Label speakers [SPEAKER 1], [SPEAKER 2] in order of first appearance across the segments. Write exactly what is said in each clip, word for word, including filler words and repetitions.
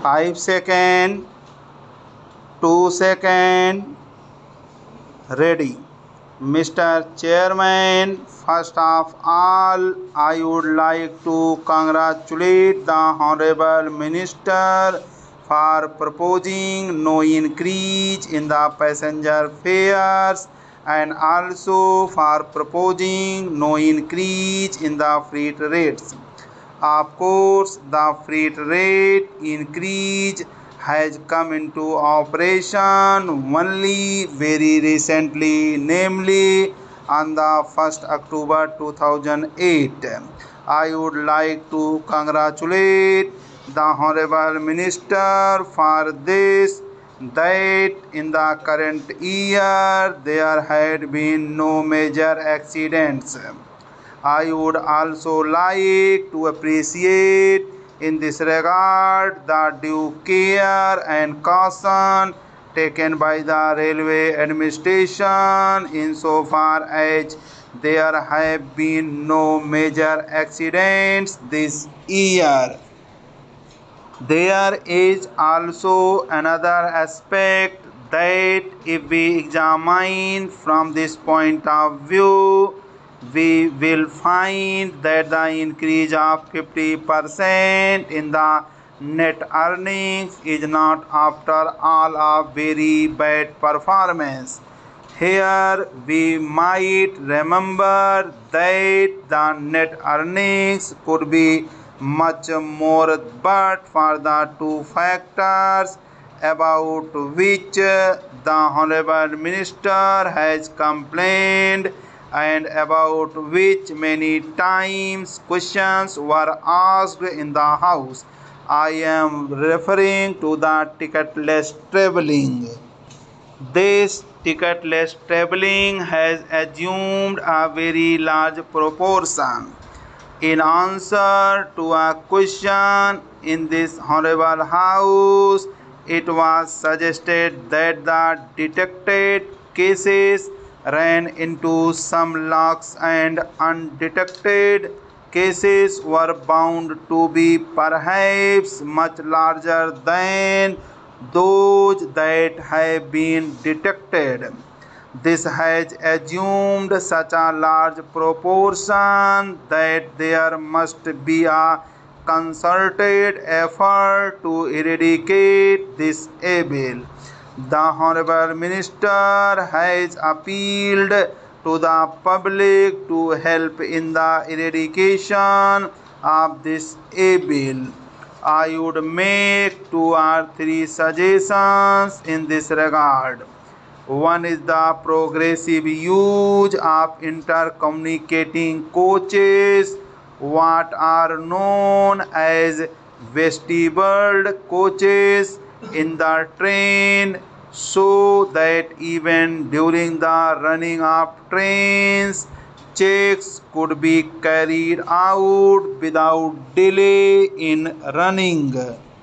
[SPEAKER 1] five second, two second, ready. Mister Chairman, first of all, I would like to congratulate the Honorable Minister for proposing no increase in the passenger fares and also for proposing no increase in the freight rates. Of course, the freight rate increase has come into operation only very recently, namely on the first October two thousand eight. I would like to congratulate the Honorable Minister for this, that in the current year there had been no major accidents. I would also like to appreciate in this regard the due care and caution taken by the railway administration insofar as there have been no major accidents this year. There is also another aspect that if we examine from this point of view, we will find that the increase of fifty percent in the net earnings is not after all a very bad performance. Here we might remember that the net earnings could be much more but for the two factors about which the Honorable Minister has complained and about which many times questions were asked in the House. I am referring to the ticketless travelling. This ticketless travelling has assumed a very large proportion. In answer to a question in this Honorable House, it was suggested that the detected cases ran into some locks and undetected cases were bound to be perhaps much larger than those that have been detected. This has assumed such a large proportion that there must be a concerted effort to eradicate this evil. The Honorable Minister has appealed to the public to help in the eradication of this evil. I would make two or three suggestions in this regard. One is the progressive use of intercommunicating coaches, what are known as vestibuled coaches in the train, so that even during the running of trains, checks could be carried out without delay in running.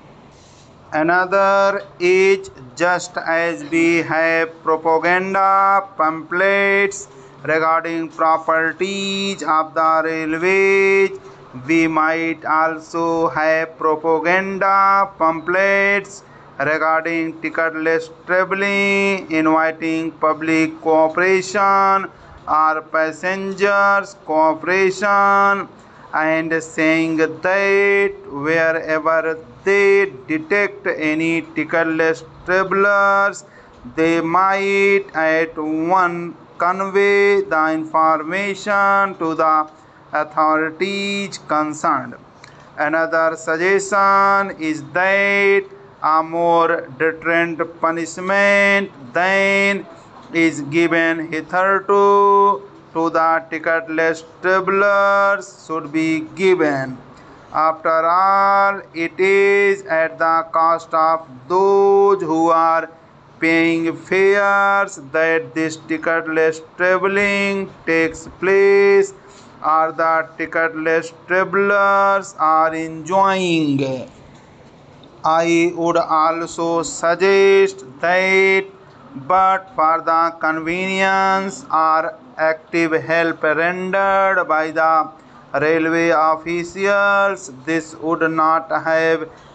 [SPEAKER 1] Another is, just as we have propaganda pamphlets regarding properties of the railways, we might also have propaganda pamphlets regarding ticketless travelling, inviting public cooperation or passengers cooperation, and saying that wherever they detect any ticketless travelers, they might at once convey the information to the authorities concerned. Another suggestion is that a more deterrent punishment than is given hitherto to the ticketless travelers should be given. After all, it is at the cost of those who are paying fares that this ticketless travelling takes place, or the ticketless travelers are enjoying. I would also suggest that, but for the convenience or active help rendered by the railway officials, this would not have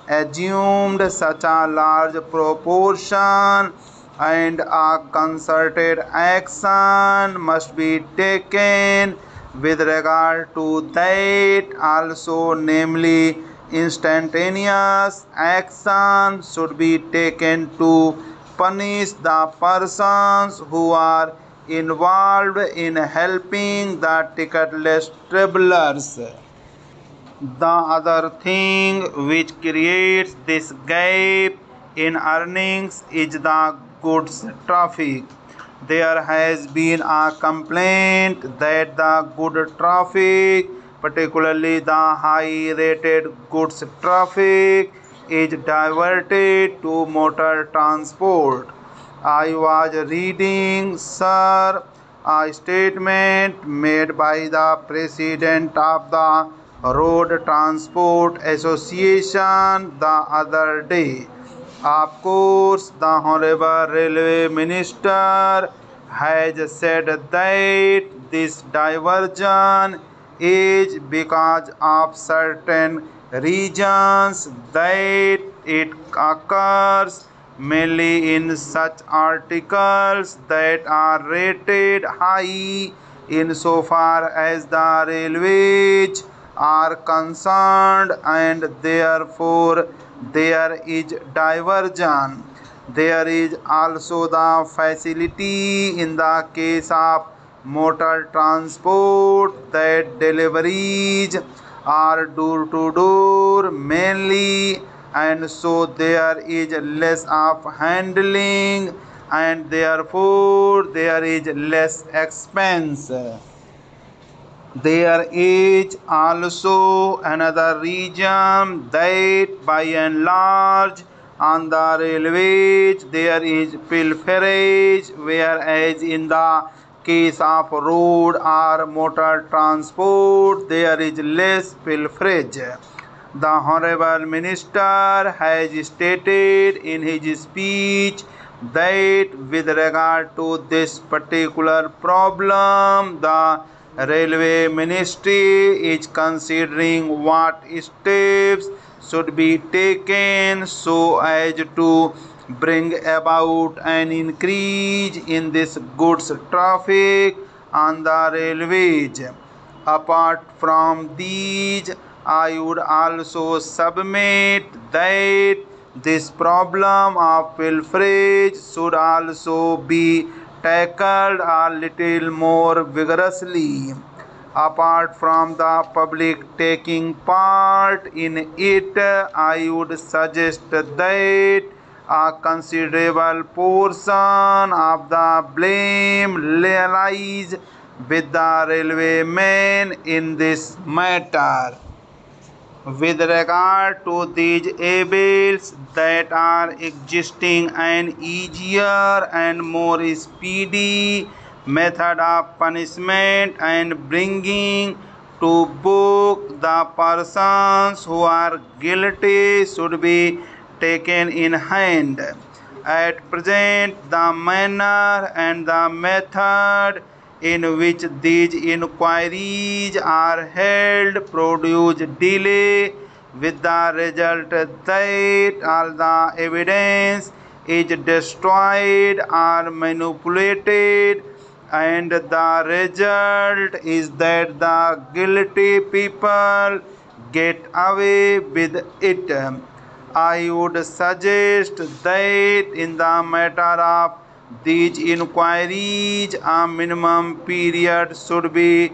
[SPEAKER 1] assumed such a large proportion, and a concerted action must be taken with regard to that also, namely instantaneous action should be taken to punish the persons who are involved in helping the ticketless travelers. The other thing which creates this gap in earnings is the goods traffic. There has been a complaint that the good traffic, particularly the high rated goods traffic, is diverted to motor transport. I was reading, sir, a statement made by the president of the Road Transport Association the other day. Of course, the Honorable Railway Minister has said that this diversion is because of certain reasons that it occurs mainly in such articles that are rated high insofar as the railways are concerned, and therefore there is diversion. There is also the facility in the case of motor transport that deliveries are door to door mainly, and so there is less of handling, and therefore there is less expense. There is also another reason that by and large on the railways there is pilferage, whereas in the case of road or motor transport there is less pilferage. The Honorable Minister has stated in his speech that with regard to this particular problem, the Railway Ministry is considering what steps should be taken so as to bring about an increase in this goods traffic on the railways. Apart from these, I would also submit that this problem of pilferage should also be tackled a little more vigorously. Apart from the public taking part in it, I would suggest that a considerable portion of the blame lies with the railwaymen in this matter. With regard to these evils that are existing, an easier and more speedy method of punishment and bringing to book the persons who are guilty should be taken in hand. At present, the manner and the method in which these inquiries are held produce delay, with the result that all the evidence is destroyed or manipulated, and the result is that the guilty people get away with it. I would suggest that in the matter of these inquiries, a minimum period should be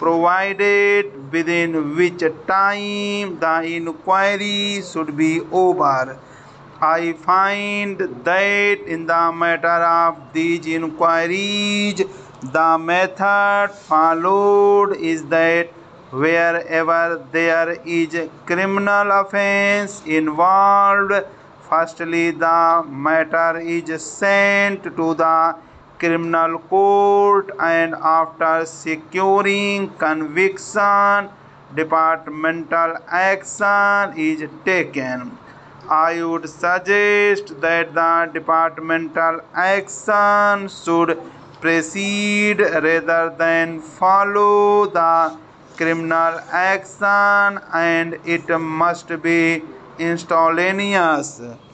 [SPEAKER 1] provided within which time the inquiry should be over. I find that in the matter of these inquiries, the method followed is that wherever there is a criminal offense involved, firstly the matter is sent to the criminal court, and after securing conviction, departmental action is taken. I would suggest that the departmental action should precede rather than follow the criminal action, and it must be instantaneous